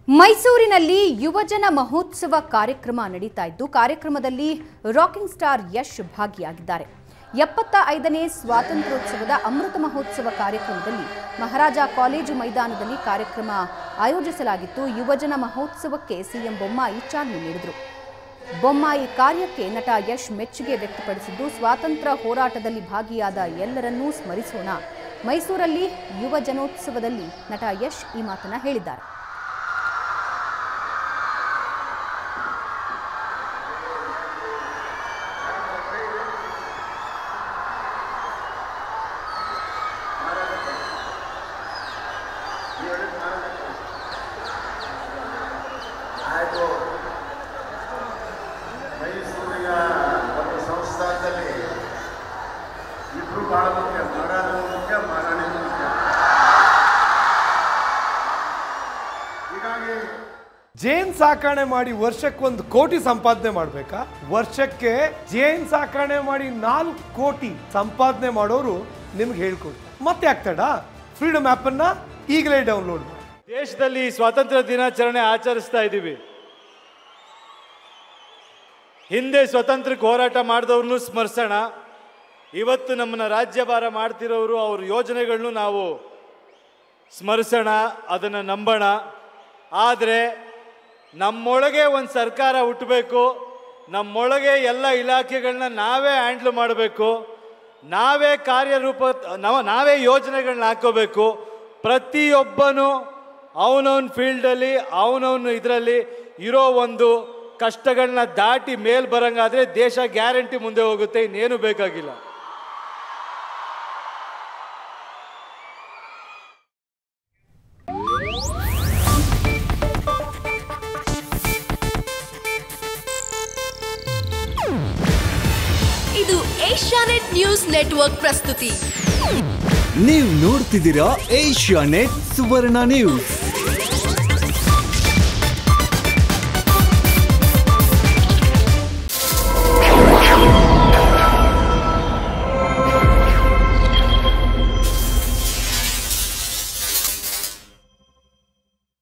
ಮೈಸೂರಿನಲ್ಲಿ ಯುವಜನ ಮಹೋತ್ಸವ ಕಾರ್ಯಕ್ರಮ ನಡೀತಾ ಇದ್ದು ಕಾರ್ಯಕ್ರಮದಲ್ಲಿ ರಾಕಿಂಗ್ ಸ್ಟಾರ್ ಯಶ್ ಭಾಗಿಯಾಗಿದ್ದಾರೆ. 75ನೇ ಸ್ವಾತಂತ್ರ್ಯೋತ್ಸವದ ಅಮೃತ ಮಹೋತ್ಸವ ಕಾರ್ಯಕ್ರಮದಲ್ಲಿ ಮಹಾರಾಜ ಕಾಲೇಜು ಮೈದಾನದಲ್ಲಿ ಕಾರ್ಯಕ್ರಮ ಆಯೋಜಿಸಲಾಗಿತ್ತು. ಯುವಜನ ಮಹೋತ್ಸವಕ್ಕೆ ಸಿಎಂ ಬೊಮ್ಮಾಯಿ ಚಾಲನೆ ನೀಡಿದರು. ಬೊಮ್ಮಾಯಿ ಕಾರ್ಯಕ್ಕೆ ನಟ ಯಶ್ ಮೆಚ್ಚುಗೆ ವ್ಯಕ್ತಪಡಿಸಿದ್ದು, ಸ್ವಾತಂತ್ರ್ಯ ಹೋರಾಟದಲ್ಲಿ ಭಾಗಿಯಾದ ಎಲ್ಲರನ್ನೂ ಸ್ಮರಿಸೋಣ. ಮೈಸೂರಲ್ಲಿ ಯುವಜನೋತ್ಸವದಲ್ಲಿ ನಟ ಯಶ್ ಈ ಮಾತನ್ನ ಹೇಳಿದ್ದಾರೆ. ಮೈಸೂರಿನ ಒಂದು ಸಂಸ್ಥಾನದಲ್ಲಿ ಇಬ್ಬರು ಬಹಳ ಮುಖ್ಯ, ಮಹಾರಾಜರು ಮುಖ್ಯ, ಮಹಾರಾಣಿಗಳು ಮುಖ್ಯ. ಹೀಗಾಗಿ ಜೇನ್ ಸಾಕಣೆ ಮಾಡಿ ವರ್ಷಕ್ಕೊಂದು ಕೋಟಿ ಸಂಪಾದನೆ ಮಾಡಬೇಕಾ? ವರ್ಷಕ್ಕೆ ಜೇನ್ ಸಾಕಣೆ ಮಾಡಿ 4 ಕೋಟಿ ಸಂಪಾದನೆ ಮಾಡೋರು ನಿಮ್ಗೆ ಹೇಳ್ಕೊಡ್ತಾರೆ. ಮತ್ತೆ ಆಗ್ತಾಡ ಫ್ರೀಡಮ್ ಆ್ಯಪ್ ಅನ್ನ ಈಗಲೇ ಡೌನ್ಲೋಡ್ ಮಾಡಿ. ದೇಶದಲ್ಲಿ ಸ್ವಾತಂತ್ರ್ಯ ದಿನಾಚರಣೆ ಆಚರಿಸ್ತಾ ಇದ್ದೀವಿ. ಹಿಂದೆ ಸ್ವಾತಂತ್ರ್ಯಕ್ಕೆ ಹೋರಾಟ ಮಾಡಿದವ್ರನ್ನೂ ಸ್ಮರಿಸೋಣ. ಇವತ್ತು ನಮ್ಮನ್ನ ರಾಜ್ಯಭಾರ ಮಾಡ್ತಿರೋರು ಅವ್ರ ಯೋಜನೆಗಳನ್ನು ನಾವು ಸ್ಮರಿಸೋಣ, ಅದನ್ನು ನಂಬೋಣ. ಆದರೆ ನಮ್ಮೊಳಗೆ ಒಂದು ಸರ್ಕಾರ ಹುಟ್ಟಬೇಕು, ನಮ್ಮೊಳಗೆ ಎಲ್ಲ ಇಲಾಖೆಗಳನ್ನ ನಾವೇ ಹ್ಯಾಂಡ್ಲ್ ಮಾಡಬೇಕು, ನಾವೇ ನಾವೇ ಯೋಜನೆಗಳನ್ನ ಹಾಕೋಬೇಕು. ಪ್ರತಿಯೊಬ್ಬನು ಅವನವನ ಫೀಲ್ಡಲ್ಲಿ ಅವನವನು ಇದರಲ್ಲಿ ಇರೋ ಒಂದು ಕಷ್ಟಗಳನ್ನ ದಾಟಿ ಮೇಲ್ ಬರಂಗಾದ್ರೆ ದೇಶ ಗ್ಯಾರಂಟಿ ಮುಂದೆ ಹೋಗುತ್ತೆ, ಇನ್ನೇನು ಬೇಕಾಗಿಲ್ಲ. ಇದು ಏಷ್ಯಾನೆಟ್ ನ್ಯೂಸ್ ನೆಟ್ವರ್ಕ್ ಪ್ರಸ್ತುತಿ. ನೀವು ನೋಡ್ತಿದ್ದೀರಾ ಏಷ್ಯಾನೆಟ್ ಸುವರ್ಣ ನ್ಯೂಸ್.